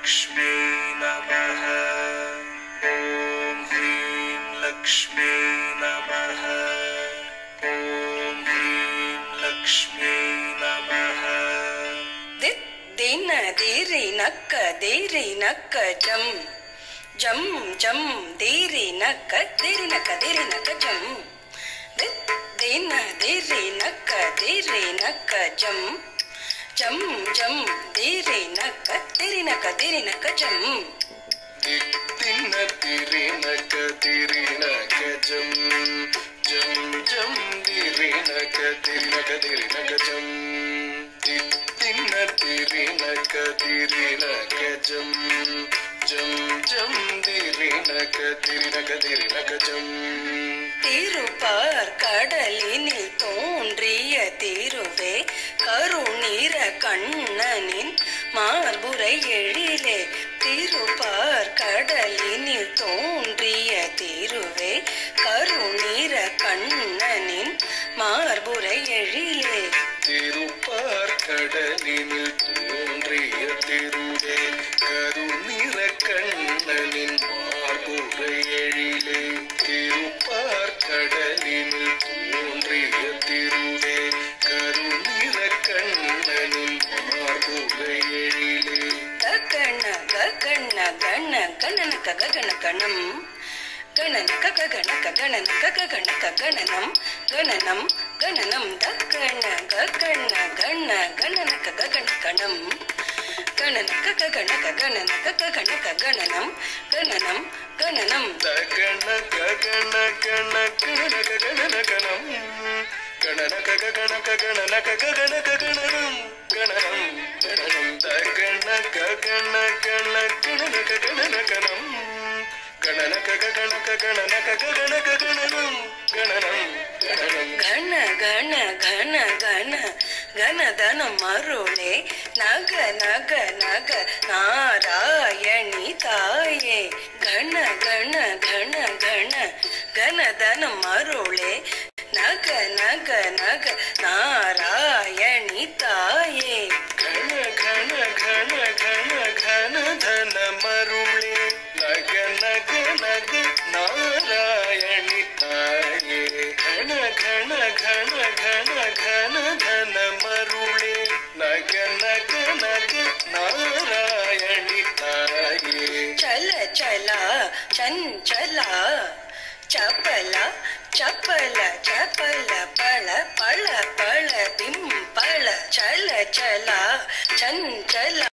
लक्ष्मी नमः। ॐ ह्रीं लक्ष्मी नमः। ॐ ह्रीं लक्ष्मी नमः। दिन दीरि नक्क जम जम जम दीरि नक्क जम दिन दीरि नक्क जम जम जम दीरि नक्क जम दिन दीरि नक्क जम जम जम दीरि नक्क जम दिन दीरि नक्क जम जम जम दीरि नक्क जम। திருப்பார் கடலினில் தோன்றிய திருவே கருநீர கண்ணனின் மார்புரை எழிலே திருப்பார் கடலினில் தோன்றிய திருவே கருநீர கண்ணனின் மார்புரை எழிலே திருப்பார் கடலினில் தோன்றிய திருவே கருநீர கண்ணனின் மார்புரை எழிலே திருப்பார் கடலினில் தோன்றிய திருவே கருநீர கண்ணனின் மார்புரை எழிலே ககன ககன கண கணனக ககன கணம் கணனக ககனக கணனக ககனக கணனம் கணனம் கணனம் தக்கன ககன கண கணனக ககன கணம் கணனக ககனக கணனக ககனக கணனம் கணனம் கணனம் தகன ககன கண கணனக கணனகணம் கணனக ககனக கணனக ககனக கணனம் கணனம் கணனம் தகன ககன கண கணனக கணனகணம் கணனக ககனக கணனக ககனக கணனம் கணனம் கணனம் கண கண கண கண கணதனம் அருளே நக நக நக நாராயணி தாயே கண கண கண கண கணதனம் அருளே நக நக நக நாராயணி தாயே கண கண கண கண கண தன மருளே நக நக நக நாராயணி தாயே கண கண கண கண கண தன மருளே நக நக நக நாராயணி தாயே चल चला चंचला चपला चपल चपल पळ पळ पळ बिंपळ चल चला चंचला